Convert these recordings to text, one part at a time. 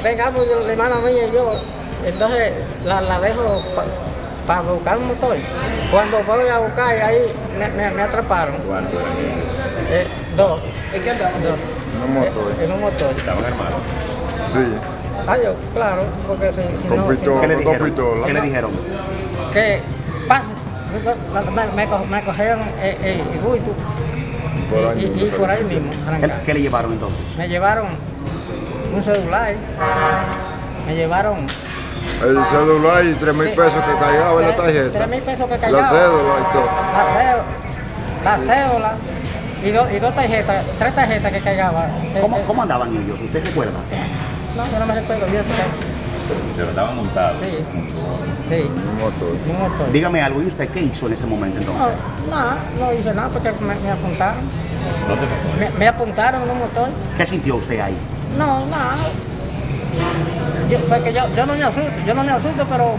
Vengamos, la hermana mía y yo, entonces la dejo para buscar un motor. Cuando voy a buscar, ahí me atraparon. ¿Cuánto eran ellos? Dos. ¿En qué andaban? Dos. En un motor. En un motor. ¿Estaban armados? Sí. Ah, yo, claro, porque si Con no... pistola, ¿Qué le con dos dijeron? pistolas. ¿Qué le dijeron? Que pasa. Me cogieron el buito Por ahí y mismo, por ahí mismo. ¿Qué, arrancaron. qué le llevaron entonces? Me llevaron un celular, me llevaron El celular y 3.000 pesos que cargaba en la tarjeta. 3.000 pesos que cargaba. La cédula y todo. La cédula y dos tarjetas, tres tarjetas que cargaba. ¿Cómo andaban ellos? ¿Usted recuerda? No, yo no me recuerdo bien porque... Pero estaban montados. Sí. juntos. Sí, Un motor. un motor. Dígame algo, ¿y usted qué hizo en ese momento entonces? No hice nada porque me apuntaron. ¿Dónde pasó? Me apuntaron en un motor. ¿Qué sintió usted ahí? No, nada. Porque yo no me asusto, pero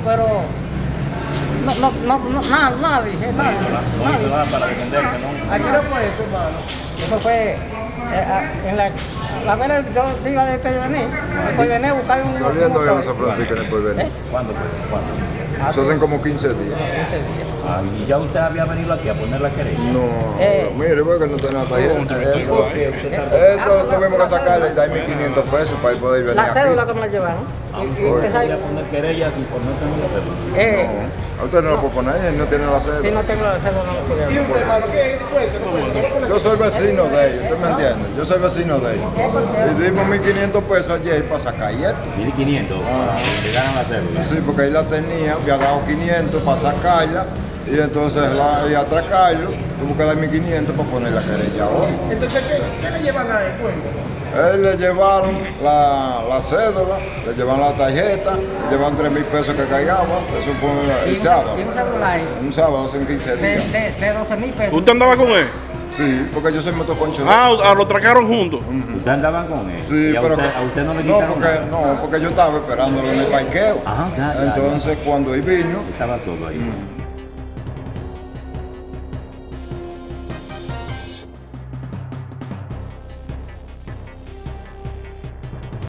nada dije, nada. No hizo nada para defenderse, ¿no? ¿A qué hora fue eso, hermano? Eso fue en la vela, yo iba de Porvenir, a buscar un Saliendo de la motor. San Francisco en el Porvenir. ¿Cuándo fue? ¿Cuándo? Eso hacen como 15 días. 15 días. Ah, ¿y ya usted había venido aquí a poner la querella? No, mire, porque no tengo la tarjeta. Eso. ¿Por qué usted está... Esto tuvimos que sacarle y dar 1.500 pesos para poder venir La aquí. cédula que me la llevaron. Ah, Y usted usted sabe, podía poner querellas sin por no tener la cédula. No, a usted no lo puede poner, él no tiene la si cédula. no tengo la cédula no lo ¿Y podía. usted, hermano? Cuéntame. Yo soy vecino de ellos, ¿usted me entiende? Yo soy vecino de ellos. Y dimos 1.500 pesos ayer para sacar y esto. 1.500 para que le dieran la cédula. Sí, porque él la tenía, había dado 500 para sacarla y entonces y atracarlo, tuvo que dar 1.500 para poner la querella hoy. Entonces, ¿qué le llevan a él? Cuéntame. Él le llevaron la cédula, le llevaron la tarjeta, le llevaron 3.000 pesos que cargaba, eso fue el sábado. Y un celular Un sábado, hace 15 días. de 12.000 pesos. ¿Usted andaba con él? Sí, porque yo soy motoconcho. Lo tracaron juntos. ¿Ustedes andaban con él? Sí, ¿Y a pero usted, a usted no le no, quitaron porque, nada? no, porque yo estaba esperándolo en el parqueo. Ajá, o sea, Entonces, cuando él vino, estaba solo ahí.